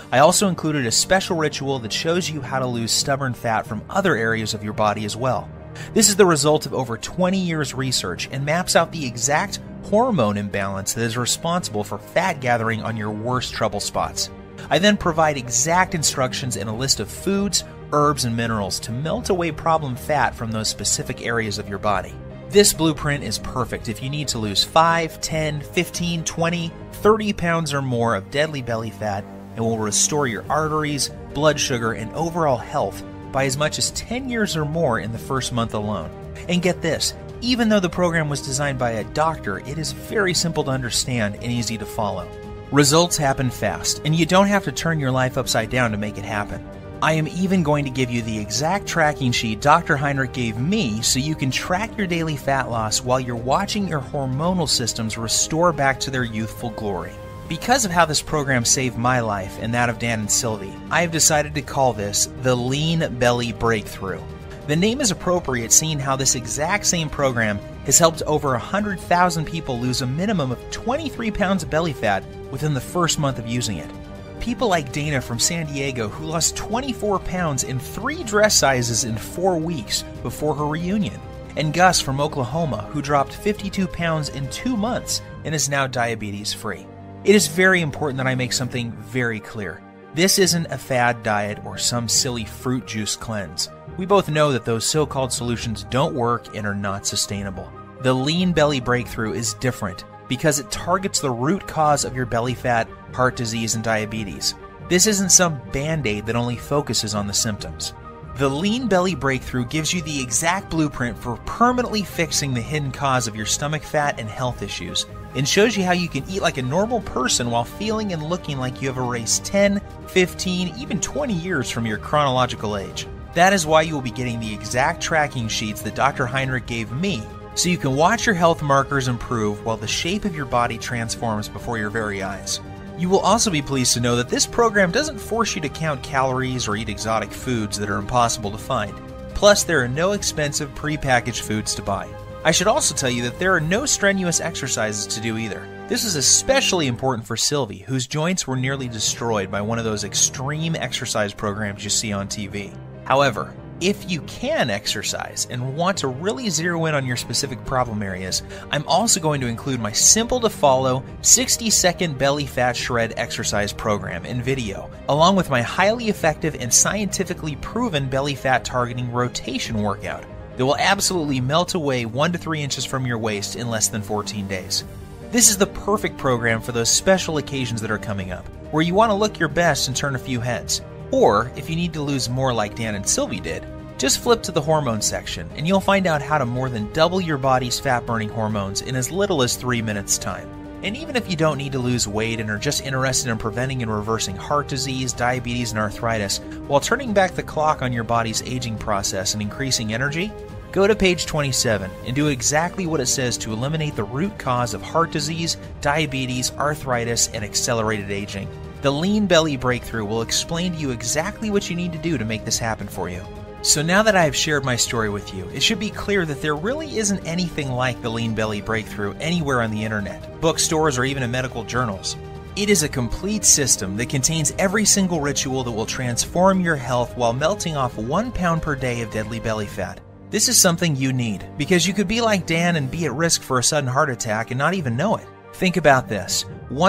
I also included a special ritual that shows you how to lose stubborn fat from other areas of your body as well. This is the result of over 20 years research and maps out the exact hormone imbalance that is responsible for fat gathering on your worst trouble spots. I then provide exact instructions and a list of foods, herbs, and minerals to melt away problem fat from those specific areas of your body. This blueprint is perfect if you need to lose 5, 10, 15, 20, 30 pounds or more of deadly belly fat and will restore your arteries, blood sugar, and overall health by as much as 10 years or more in the first month alone. And get this, even though the program was designed by a doctor, it is very simple to understand and easy to follow. Results happen fast, and you don't have to turn your life upside down to make it happen. I am even going to give you the exact tracking sheet Dr. Heinrich gave me so you can track your daily fat loss while you're watching your hormonal systems restore back to their youthful glory. Because of how this program saved my life and that of Dan and Sylvie, I have decided to call this the Lean Belly Breakthrough. The name is appropriate seeing how this exact same program has helped over 100,000 people lose a minimum of 23 pounds of belly fat within the first month of using it. People like Dana from San Diego, who lost 24 pounds in 3 dress sizes in 4 weeks before her reunion, and Gus from Oklahoma, who dropped 52 pounds in 2 months and is now diabetes-free. It is very important that I make something very clear. This isn't a fad diet or some silly fruit juice cleanse. We both know that those so-called solutions don't work and are not sustainable. The Lean Belly Breakthrough is different because it targets the root cause of your belly fat, heart disease, and diabetes. This isn't some band-aid that only focuses on the symptoms. The Lean Belly Breakthrough gives you the exact blueprint for permanently fixing the hidden cause of your stomach fat and health issues, and shows you how you can eat like a normal person while feeling and looking like you have erased 10, 15, even 20 years from your chronological age. That is why you will be getting the exact tracking sheets that Dr. Heinrich gave me, so you can watch your health markers improve while the shape of your body transforms before your very eyes. You will also be pleased to know that this program doesn't force you to count calories or eat exotic foods that are impossible to find. Plus, there are no expensive pre-packaged foods to buy. I should also tell you that there are no strenuous exercises to do either. This is especially important for Sylvie, whose joints were nearly destroyed by one of those extreme exercise programs you see on TV. However, if you can exercise and want to really zero in on your specific problem areas, I'm also going to include my simple to follow 60-second belly fat shred exercise program and video, along with my highly effective and scientifically proven belly fat targeting rotation workout that will absolutely melt away 1 to 3 inches from your waist in less than 14 days. This is the perfect program for those special occasions that are coming up, where you want to look your best and turn a few heads. Or, if you need to lose more like Dan and Sylvie did, just flip to the hormone section and you'll find out how to more than double your body's fat-burning hormones in as little as 3 minutes' time. And even if you don't need to lose weight and are just interested in preventing and reversing heart disease, diabetes, and arthritis, while turning back the clock on your body's aging process and increasing energy, go to page 27 and do exactly what it says to eliminate the root cause of heart disease, diabetes, arthritis, and accelerated aging. The Lean Belly Breakthrough will explain to you exactly what you need to do to make this happen for you. So now that I have shared my story with you, it should be clear that there really isn't anything like the Lean Belly Breakthrough anywhere on the internet, bookstores, or even in medical journals. It is a complete system that contains every single ritual that will transform your health while melting off 1 pound per day of deadly belly fat. This is something you need, because you could be like Dan and be at risk for a sudden heart attack and not even know it. Think about this.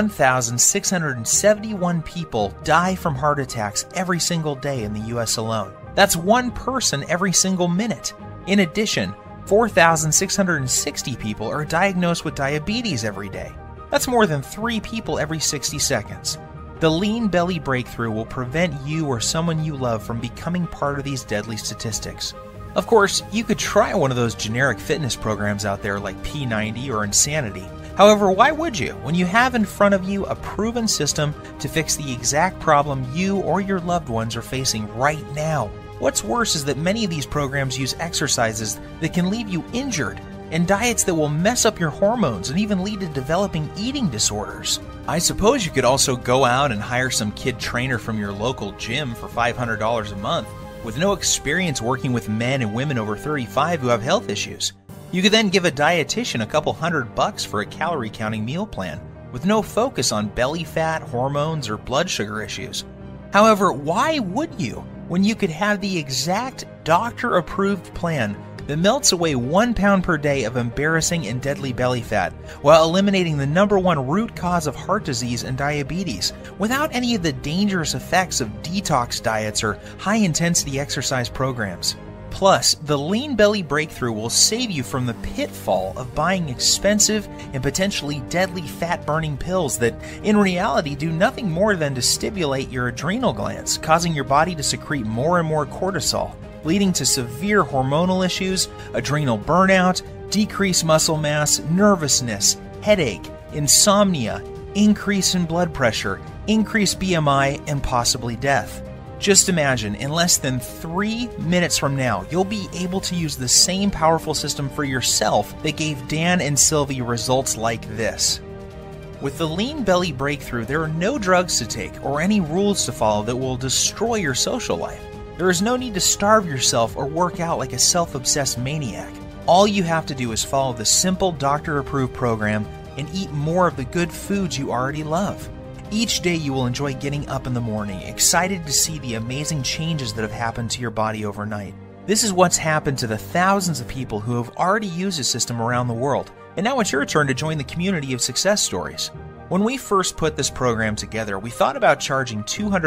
1,671 people die from heart attacks every single day in the US alone. That's 1 person every single minute. In addition, 4,660 people are diagnosed with diabetes every day. That's more than 3 people every 60 seconds. The Lean Belly Breakthrough will prevent you or someone you love from becoming part of these deadly statistics. Of course, you could try one of those generic fitness programs out there like P90 or Insanity. However, why would you when you have in front of you a proven system to fix the exact problem you or your loved ones are facing right now? What's worse is that many of these programs use exercises that can leave you injured and diets that will mess up your hormones and even lead to developing eating disorders. I suppose you could also go out and hire some kid trainer from your local gym for $500 a month with no experience working with men and women over 35 who have health issues. You could then give a dietitian a couple $100 for a calorie counting meal plan with no focus on belly fat, hormones, or blood sugar issues. However, why would you when you could have the exact doctor-approved plan that melts away 1 pound per day of embarrassing and deadly belly fat while eliminating the #1 root cause of heart disease and diabetes without any of the dangerous effects of detox diets or high-intensity exercise programs? Plus, the Lean Belly Breakthrough will save you from the pitfall of buying expensive and potentially deadly fat-burning pills that in reality do nothing more than to stimulate your adrenal glands, causing your body to secrete more and more cortisol, leading to severe hormonal issues, adrenal burnout, decreased muscle mass, nervousness, headache, insomnia, increase in blood pressure, increased BMI, and possibly death. Just imagine, in less than 3 minutes from now, you'll be able to use the same powerful system for yourself that gave Dan and Sylvie results like this. With the Lean Belly Breakthrough, there are no drugs to take or any rules to follow that will destroy your social life. There is no need to starve yourself or work out like a self-obsessed maniac. All you have to do is follow the simple doctor-approved program and eat more of the good foods you already love. Each day you will enjoy getting up in the morning, excited to see the amazing changes that have happened to your body overnight. This is what's happened to the thousands of people who have already used the system around the world, and now it's your turn to join the community of success stories. When we first put this program together, we thought about charging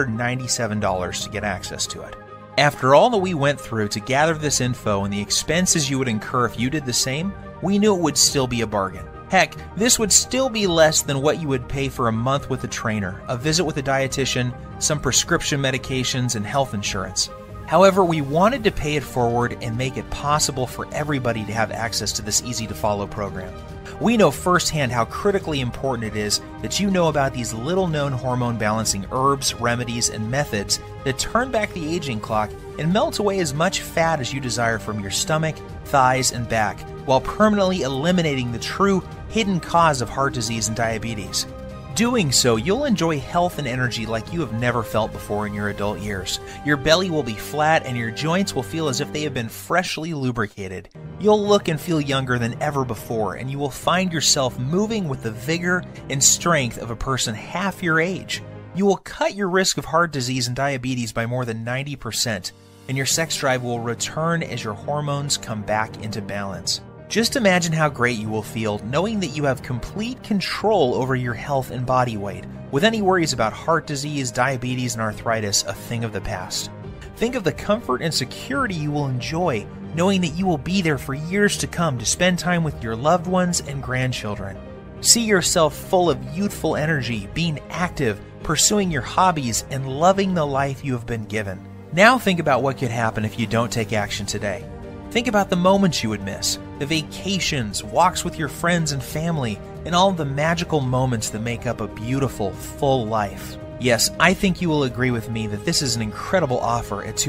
$297 to get access to it. After all that we went through to gather this info and the expenses you would incur if you did the same, we knew it would still be a bargain. Heck, this would still be less than what you would pay for a month with a trainer, a visit with a dietitian, some prescription medications, and health insurance. However, we wanted to pay it forward and make it possible for everybody to have access to this easy-to-follow program. We know firsthand how critically important it is that you know about these little-known hormone-balancing herbs, remedies, and methods that turn back the aging clock and melt away as much fat as you desire from your stomach, thighs, and back, while permanently eliminating the true hidden cause of heart disease and diabetes. Doing so, you'll enjoy health and energy like you have never felt before in your adult years. Your belly will be flat and your joints will feel as if they have been freshly lubricated. You'll look and feel younger than ever before, and you will find yourself moving with the vigor and strength of a person half your age. You will cut your risk of heart disease and diabetes by more than 90%, and your sex drive will return as your hormones come back into balance. Just imagine how great you will feel knowing that you have complete control over your health and body weight, with any worries about heart disease, diabetes, and arthritis a thing of the past. Think of the comfort and security you will enjoy knowing that you will be there for years to come to spend time with your loved ones and grandchildren. See yourself full of youthful energy, being active, pursuing your hobbies, and loving the life you have been given. Now think about what could happen if you don't take action today. Think about the moments you would miss, the vacations, walks with your friends and family, and all the magical moments that make up a beautiful, full life. Yes, I think you will agree with me that this is an incredible offer at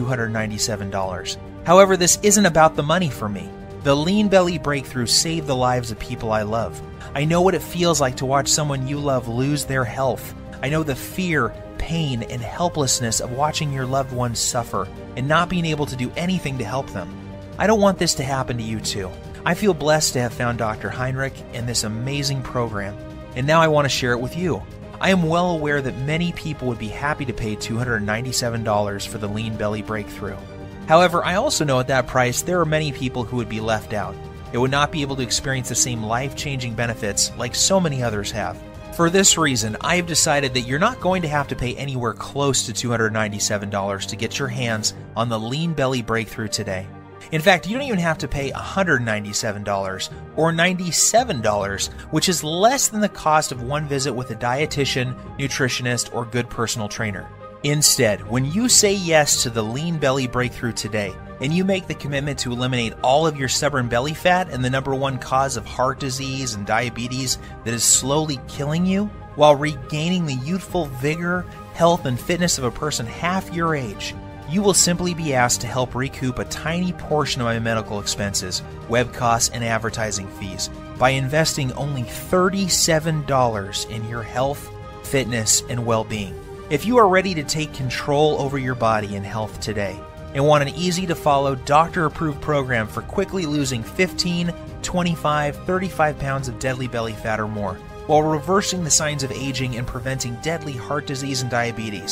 $297. However, this isn't about the money for me. The Lean Belly Breakthrough saved the lives of people I love. I know what it feels like to watch someone you love lose their health. I know the fear, pain, and helplessness of watching your loved ones suffer and not being able to do anything to help them. I don't want this to happen to you too. I feel blessed to have found Dr. Heinrich and this amazing program, and now I want to share it with you. I am well aware that many people would be happy to pay $297 for the Lean Belly Breakthrough. However, I also know at that price there are many people who would be left out. They would not be able to experience the same life-changing benefits like so many others have. For this reason, I have decided that you're not going to have to pay anywhere close to $297 to get your hands on the Lean Belly Breakthrough today. In fact, you don't even have to pay $197 or $97, which is less than the cost of one visit with a dietitian, nutritionist, or good personal trainer. Instead, when you say yes to the Lean Belly Breakthrough today, and you make the commitment to eliminate all of your stubborn belly fat and the #1 cause of heart disease and diabetes that is slowly killing you, while regaining the youthful vigor, health, and fitness of a person half your age, you will simply be asked to help recoup a tiny portion of my medical expenses, web costs, and advertising fees by investing only $37 in your health, fitness, and well-being. If you are ready to take control over your body and health today and want an easy-to-follow, doctor-approved program for quickly losing 15, 25, 35 pounds of deadly belly fat or more, while reversing the signs of aging and preventing deadly heart disease and diabetes,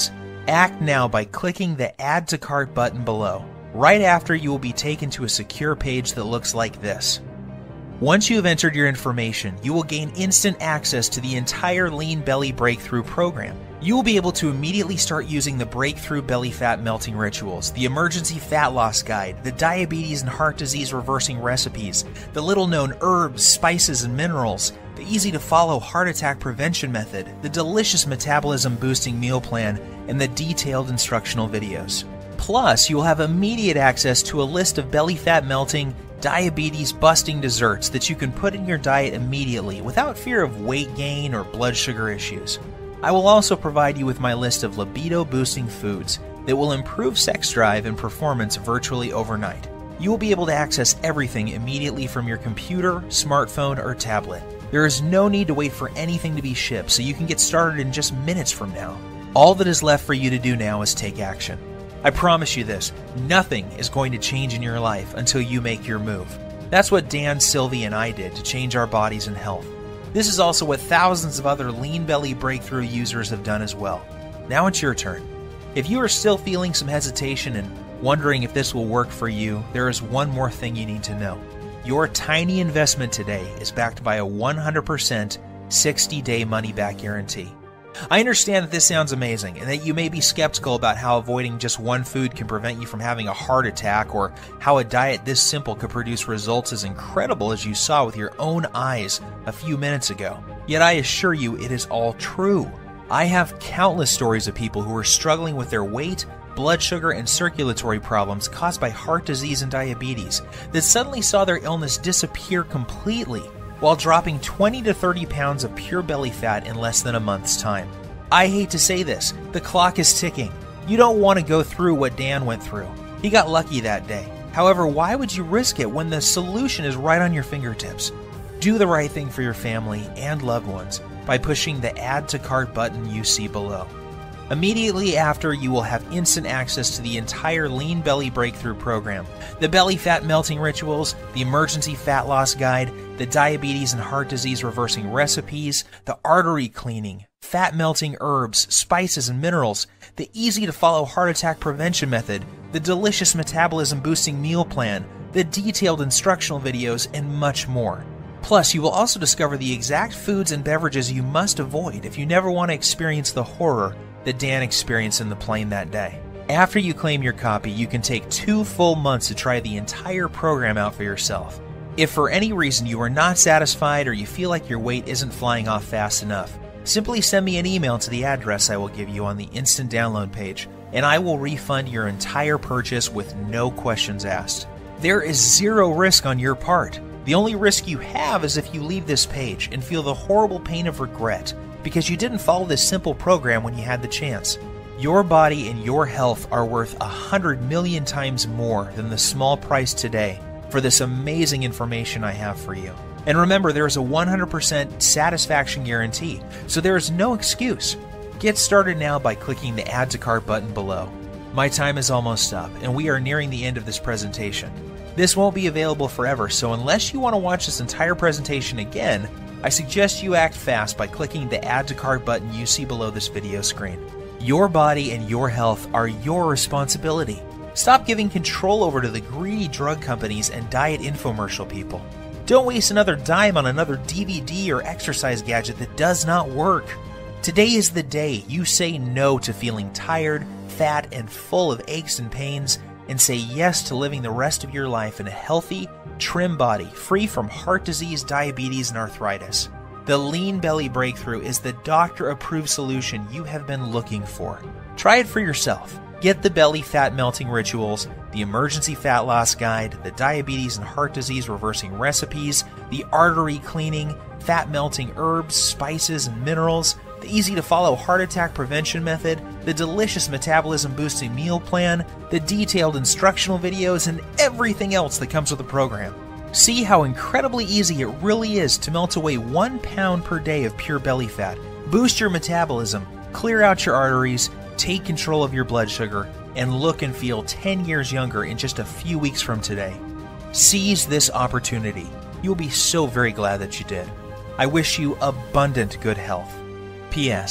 Act now by clicking the Add to Cart button below. Right after, you will be taken to a secure page that looks like this. Once you have entered your information, you will gain instant access to the entire Lean Belly Breakthrough program. You will be able to immediately start using the Breakthrough Belly Fat Melting Rituals, the Emergency Fat Loss Guide, the Diabetes and Heart Disease Reversing Recipes, the little-known herbs, spices, and minerals, the easy-to-follow Heart Attack Prevention Method, the delicious Metabolism Boosting Meal Plan, and the detailed instructional videos. Plus, you will have immediate access to a list of belly fat melting, diabetes-busting desserts that you can put in your diet immediately without fear of weight gain or blood sugar issues. I will also provide you with my list of libido-boosting foods that will improve sex drive and performance virtually overnight. You will be able to access everything immediately from your computer, smartphone, or tablet. There is no need to wait for anything to be shipped, so you can get started in just minutes from now. All that is left for you to do now is take action. I promise you this, nothing is going to change in your life until you make your move. That's what Dan, Sylvie, and I did to change our bodies and health. This is also what thousands of other Lean Belly Breakthrough users have done as well. Now it's your turn. If you are still feeling some hesitation and wondering if this will work for you, there is one more thing you need to know. Your tiny investment today is backed by a 100% 60-day money-back guarantee. I understand that this sounds amazing and that you may be skeptical about how avoiding just one food can prevent you from having a heart attack, or how a diet this simple could produce results as incredible as you saw with your own eyes a few minutes ago. Yet I assure you it is all true. I have countless stories of people who are struggling with their weight, blood sugar, and circulatory problems caused by heart disease and diabetes that suddenly saw their illness disappear completely, while dropping 20 to 30 pounds of pure belly fat in less than a month's time. I hate to say this, the clock is ticking. You don't want to go through what Dan went through. He got lucky that day. However, why would you risk it when the solution is right on your fingertips? Do the right thing for your family and loved ones by pushing the Add to Cart button you see below. Immediately after, you will have instant access to the entire Lean Belly Breakthrough program, the Belly Fat Melting Rituals, the Emergency Fat Loss Guide, the Diabetes and Heart Disease Reversing Recipes, the Artery Cleaning, Fat Melting Herbs, Spices and Minerals, the easy-to-follow Heart Attack Prevention Method, the delicious Metabolism Boosting Meal Plan, the detailed instructional videos, and much more. Plus, you will also discover the exact foods and beverages you must avoid if you never want to experience the horror that Dan experienced in the plane that day. After you claim your copy, you can take 2 full months to try the entire program out for yourself. If for any reason you are not satisfied or you feel like your weight isn't flying off fast enough, simply send me an email to the address I will give you on the instant download page, and I will refund your entire purchase with no questions asked. There is zero risk on your part. The only risk you have is if you leave this page and feel the horrible pain of regret because you didn't follow this simple program when you had the chance. Your body and your health are worth 100 million times more than the small price today for this amazing information I have for you. And remember, there is a 100% satisfaction guarantee, so there is no excuse. Get started now by clicking the Add to Cart button below. My time is almost up, and we are nearing the end of this presentation. This won't be available forever, so unless you want to watch this entire presentation again, I suggest you act fast by clicking the Add to Cart button you see below this video screen. Your body and your health are your responsibility. Stop giving control over to the greedy drug companies and diet infomercial people. Don't waste another dime on another DVD or exercise gadget that does not work. Today is the day you say no to feeling tired, fat, and full of aches and pains, and say yes to living the rest of your life in a healthy, trim body, free from heart disease, diabetes, and arthritis. The Lean Belly Breakthrough is the doctor-approved solution you have been looking for. Try it for yourself. Get the Belly Fat Melting Rituals, the Emergency Fat Loss Guide, the Diabetes and Heart Disease Reversing Recipes, the Artery Cleaning, Fat Melting Herbs, Spices, and Minerals, the easy-to-follow Heart Attack Prevention Method, the delicious Metabolism Boosting Meal Plan, the detailed instructional videos, and everything else that comes with the program. See how incredibly easy it really is to melt away 1 pound per day of pure belly fat, boost your metabolism, clear out your arteries, take control of your blood sugar, and look and feel 10 years younger in just a few weeks from today. Seize this opportunity. You'll be so very glad that you did. I wish you abundant good health. P.S.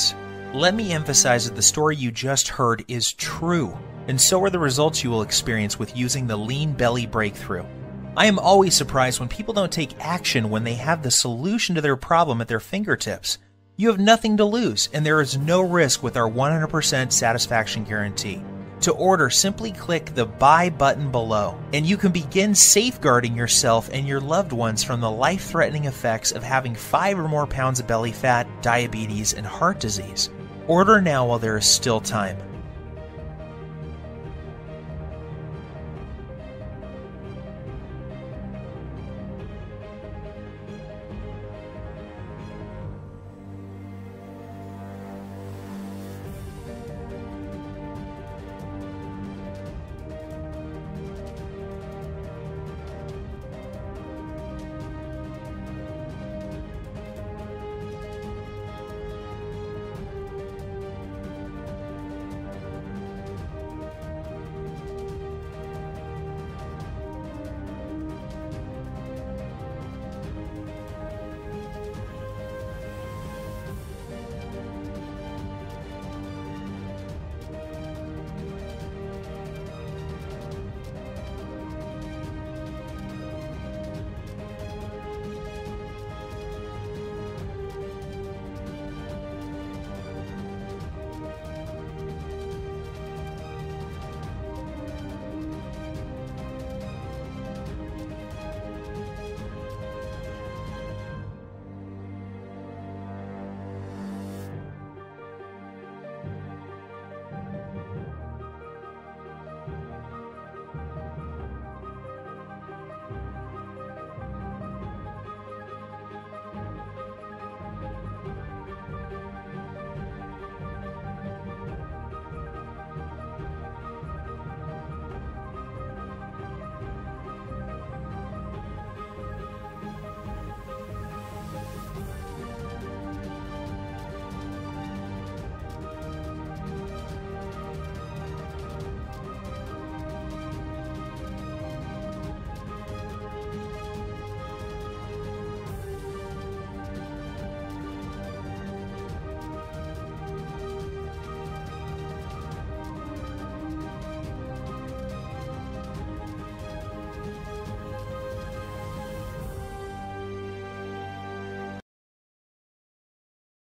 Let me emphasize that the story you just heard is true, and so are the results you will experience with using the Lean Belly Breakthrough. I am always surprised when people don't take action when they have the solution to their problem at their fingertips. You have nothing to lose, and there is no risk with our 100% satisfaction guarantee. To order, simply click the Buy button below, and you can begin safeguarding yourself and your loved ones from the life-threatening effects of having 5 or more pounds of belly fat, diabetes, and heart disease. Order now while there is still time.